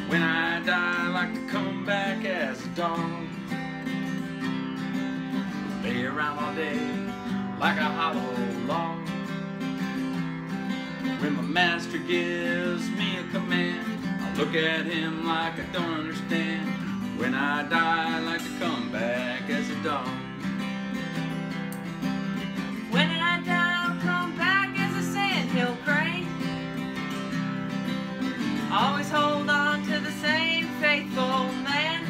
When I die, I'd like to come back as a dog. Lay around all day like a hollow log. When my master gives me a command, I look at him like I don't understand. When I die, I'd like to come back as a dog. When I die, I'll come back as a sandhill crane. Always hold on to the same faithful man.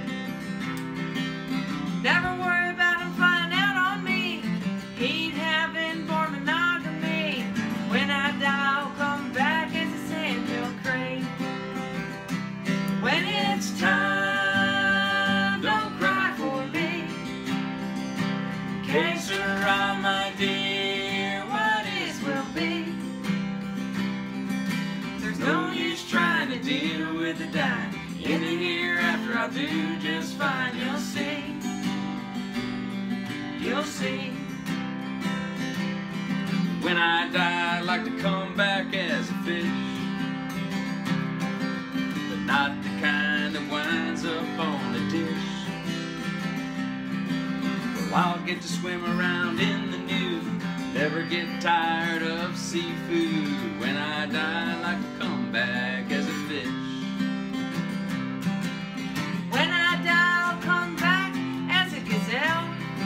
Never worry about him flying out on me. He'd have inborn monogamy. When I die, I'll come back as a sandhill crane. When it's time, don't cry for me. Que sera, my dear, what is will be. There's No use trying to deal with the dying. In the hereafter I'll do just fine. You'll see, you'll see. When I die, I'd like to come back as a fish, but not the kind that winds up on the dish. Well, I'll get to swim around in the nude, never get tired of seafood. When I die, I'd like to come back as a fish. When I die, I'll come back as a gazelle.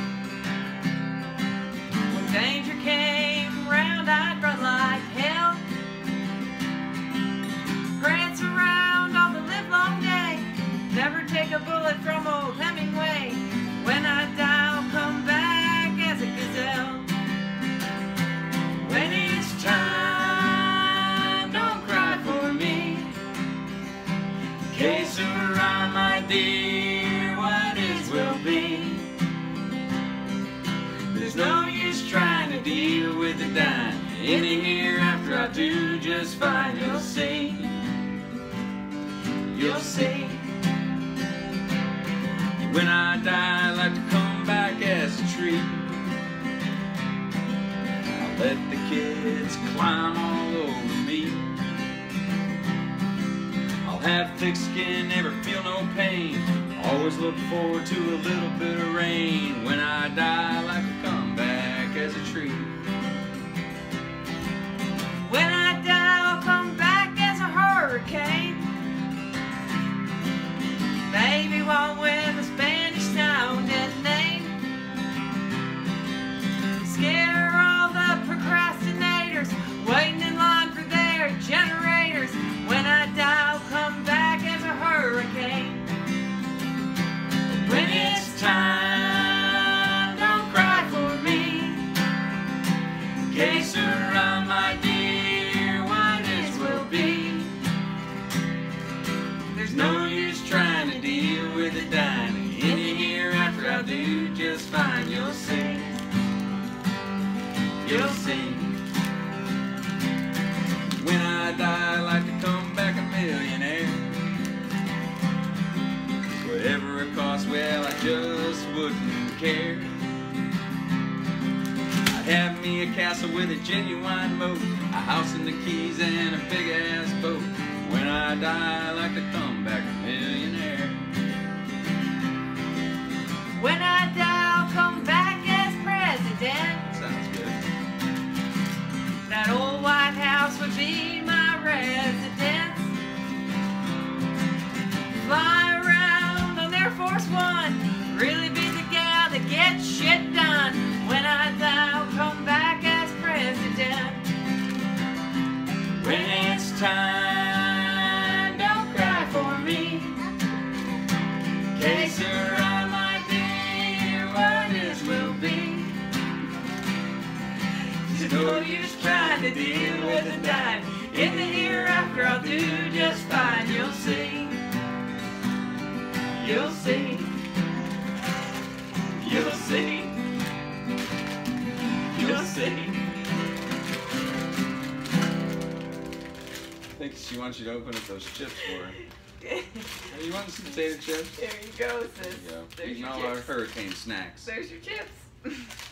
When danger came round, I'd run like hell. Prance around all the livelong day, never take a bullet from old Hemingway. When I die, I'll come back as a gazelle. When it's time, don't cry for me. Que sera, my dear, what is will be. There's no use trying to deal with the dying. In the hereafter I'll do just fine. You'll see, you'll see. When I die, I'd like to come back as a tree. I'll let the kids climb all over me. I'll have thick skin, never feel no pain. Always look forward to a little bit of rain. When I die, I'd like to come back as a tree. When I die, I'll come back as a hurricane. Maybe one with a Spanish sounding name. Scare all the procrastinators waiting in line for their generators. When I die, I'll come back as a hurricane. When it's time, don't cry for me. Que sera, my dear, what is will be. There's no use trying to deal with the dying. In the hereafter I'll do just fine. You'll see, you'll see. When I die, I'd like to come back a millionaire. Whatever it costs, well, I just wouldn't care. I'd have me a castle with a genuine moat, a house in the Keys and a big-ass boat. When I die, I'd like to come back a millionaire. When I die, I'll come back as president. Sounds good. That old White House would be my residence. Fly around on Air Force One, really be the gal that gets shit done. When I die, I'll come back as president. When it's time, don't cry for me. Que sera, my dear, what is will be. There's no use trying to deal with the dying. In the hereafter I'll do just fine. You'll see, you'll see, you'll see, you'll see. I think she wants you to open up those chips for her. Hey, you want some potato chips? There you go, sis. There you go. There's Eating your all our chips. hurricane snacks. There's your chips.